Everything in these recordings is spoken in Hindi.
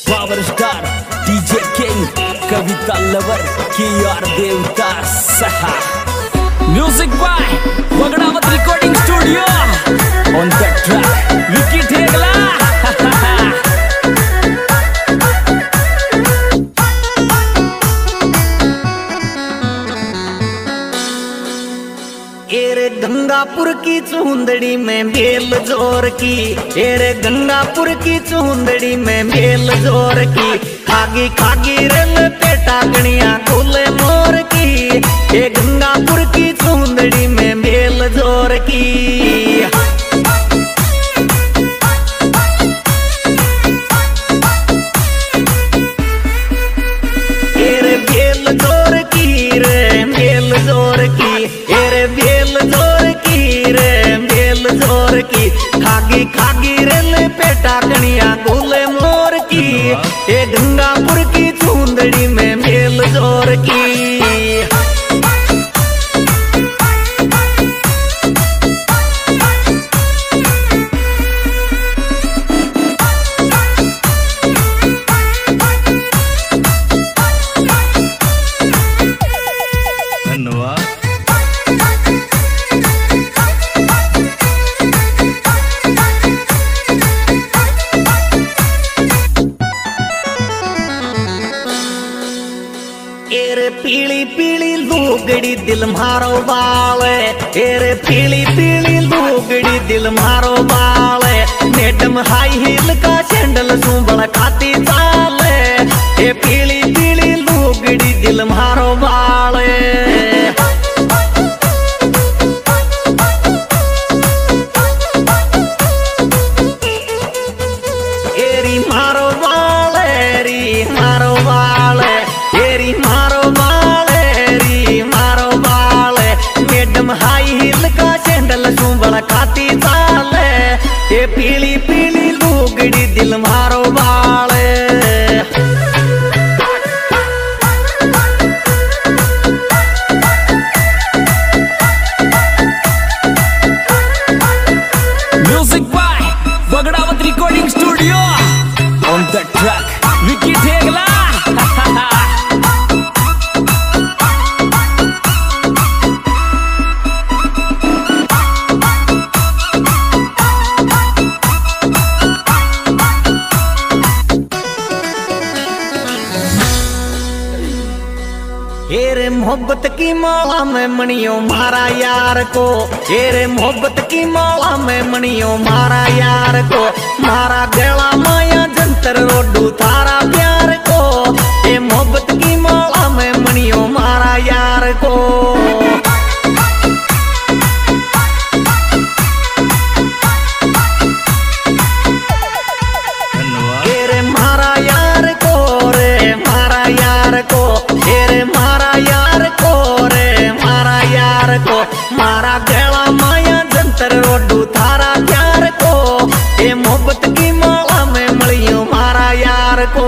Power star DJ king Kavita lover KR देवता सहा music by Vagdawat recording studio on the track Vicky Thegla. एरे गंगापुर की चुंदड़ी में बेल जोर की, एरे गंगापुर की चुंदड़ी में बेल जोर की, खागी खागी रेल पे टागणिया खुले मोर की, ए गंगापुर की चुंदड़ी में बेल जोर की। एरे बेल जोर की रे बेल जोर की, एरे बेल जोर की रे बेल जोर की, खागी खागी रेल पे टाकणिया गोले मोर की, ए गंगापुर की चुंदड़ी में बेल जोर की। एरे पीली पीली लुगड़ी दिल मारो बाले, एरे पीली पीली लुगड़ी दिल मारो बाले, मैडम हाई हील का सैंडल सुबड़ खाती चाले, ए पीली पीली लुगड़ी दिल मारो बाले। एरी मारो बाले री मारो बाले, एरी मारो बाले री मारो बाले, मैडम हाई हील का सैंडल सुबड़ खाती चाले, ये पीली पीली लुगड़ी दिल मारो बाले। Music by Vagdawat recording studio on the track Vicky Thegla. एरे मोहब्बत की माला में मणियों मारा यार को, एरे मोहब्बत की माला में मणियों मारा यार को, मारा गला माया जंतर रोडू थारा प्यार को, ए मोहब्बत की माला में मणियों मारा यार को। एरे मारा यार को रे मारा यार को, एरे मारा यार को रे मारा यार को, मारा गला माया जंतर रोडू थारा प्यार को, ए मोहब्बत की माला में मलियो मारा यार को।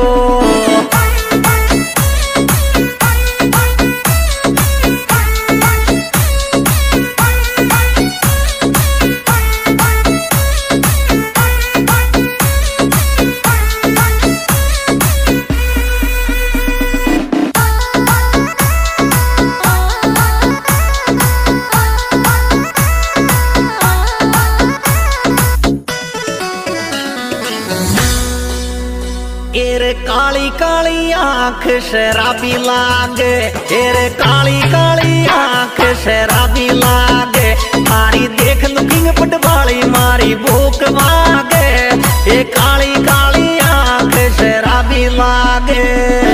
एरे काली काली आंख शराबी लागे, एरे काली काली आंख शराबी लागे, मारी देख लुकिंग पटवाली मारी भूख मांगे, ए काली काली आंख शराबी लागे।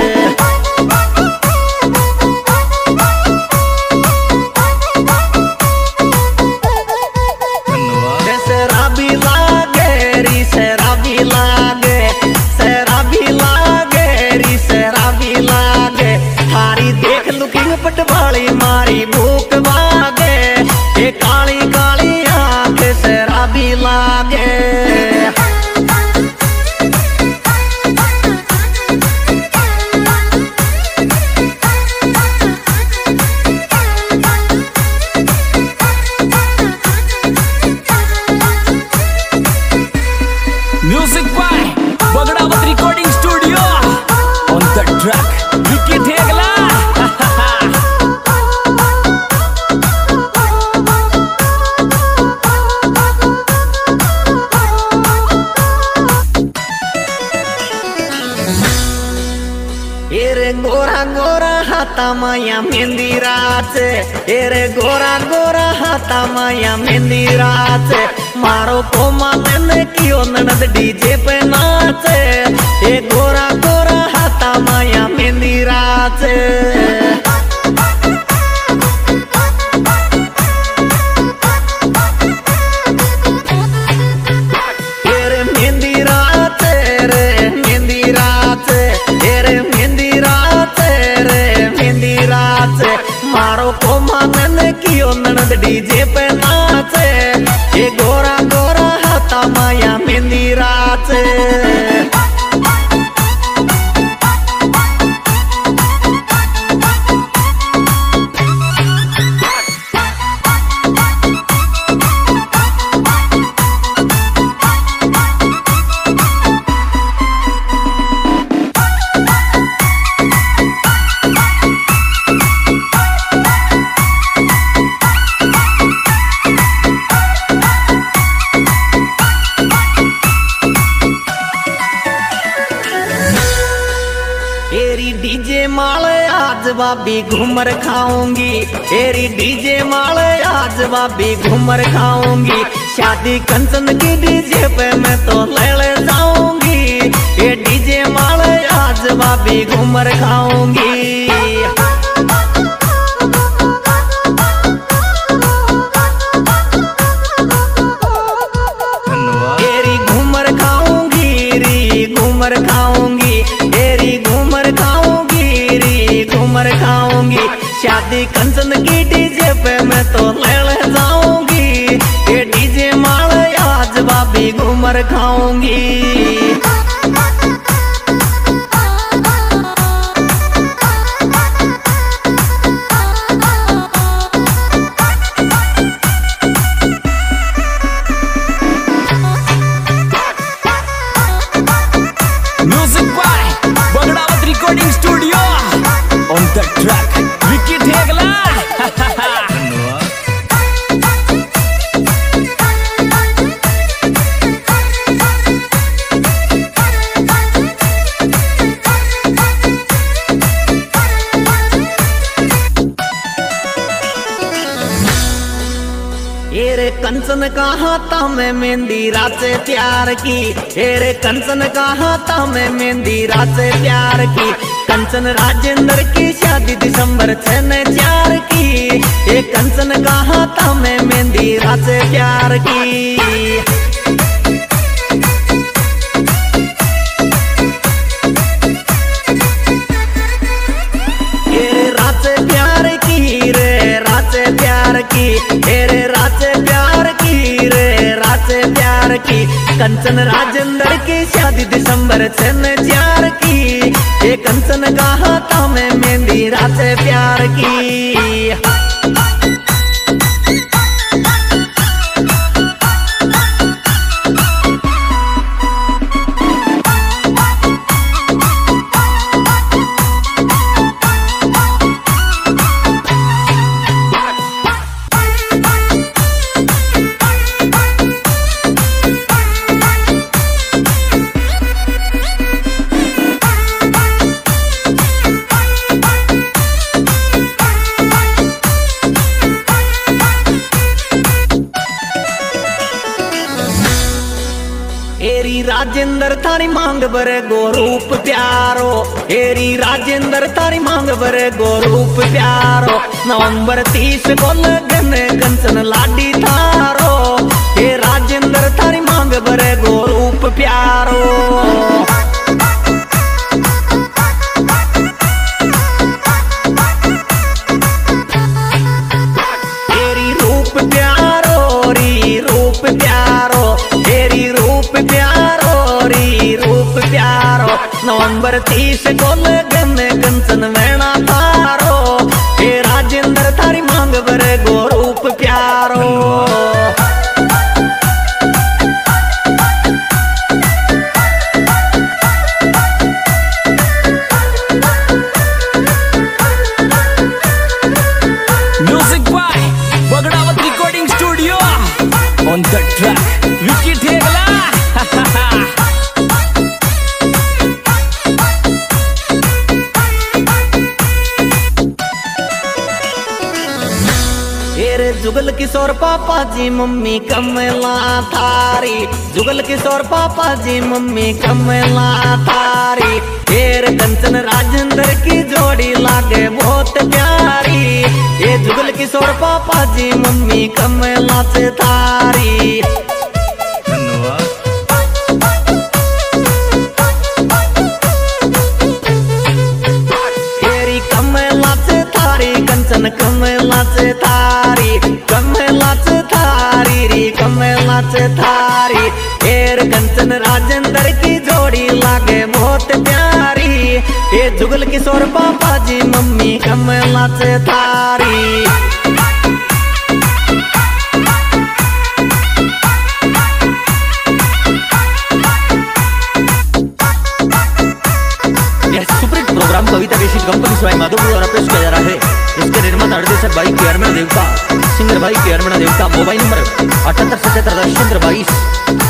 शराबी लागे री शराबी लागे, शराबी लागे री शराबी लागे, थारी देख लुकिंग पटवाली मारी भूख मांगे, ये काली काली आंख शराबी लागे। हाता माया मेहंदीराच रे गोरा गोरा हाता माया मेहंदीराच मारो कोमा मैंने कियो ननद डीजे पे नाच ए गोरा गोरा हाता माया मेहंदीराच मारो कोमा मैंने कियो ननद डीजे पे नाच ये गोरा गोरा हाथा माया मेहंदीराच डीजे माले आज बाबी घूमर खाऊंगी तेरी डीजे माले आज बाबी घूमर खाऊंगी शादी कंचन की डीजे पे मैं तो ले जाऊंगी ये डीजे माले आज बाबी घूमर खाऊंगी तेरी घूमर खाऊंगी री घूमर खाऊंगी तेरी घूमर खाऊंगी शादी कंचन की डीजे पे मैं तो ले जाऊंगी ये डीजे माल आज बाबी घूमर खाऊंगी music by Bagdawat recording studio on the track Vicky Thegla एरे कंचन का हाथा में मेहंदी राचे प्यार की एरे कंचन का हाथा में मेहंदी राचे प्यार की कंचन राजेंद्र की शादी दिसंबर 4 की ये कंचन का हाथा में मेहंदी राचे प्यार की राचे प्यार की रे राचे प्यार की रे राचे प्यार की रे राचे प्यार की कंचन राजेंद्र की शादी दिसंबर 4 की ये कंचन का हाथा में मेहंदी राचे प्यार की एरी राजेंद्र थारी मांग बरे गोरूप प्यारो एरी राजेंद्र थारी मांग बरे गोरूप प्यारो नवंबर 30 को लगन कंचन लाडी थारो ए राजेंद्र थारी मांग बरे गोरूप प्यारो एरी रूप प्यारो री रूप प्यारो एरी रूप प्यारो री रूप प्यारो नवंबर 30 को लगन कंचन वेणा थारो ए राजेंद्र थारी मांग बरे गोरूप प्यारो music by Bagdawat recording studio on the track Vicky Thegla Kishor पापा जी मम्मी कमला थारी, जुगल किशोर पापा जी मम्मी कमला थारी। हेर कंचन राजेंद्र की जोड़ी लागे बहुत प्यारी, ये जुगल किशोर पापा जी मम्मी कमला से थारी। कमला से थारी, कमला से थारी री कमला से थारी। एर कंचन राजेंद्र की जोड़ी लागे बहुत प्यारी, ये जुगल किशोर पापा जी मम्मी कमला से थारी। Program Kavita basic company Sawai Madhopur द्वारा पेश किया जा रहा है। इसके निर्माता निर्देशक भाई केरमणा देवता, सिंगर भाई केरमणा देवता। Mobile number 7877 22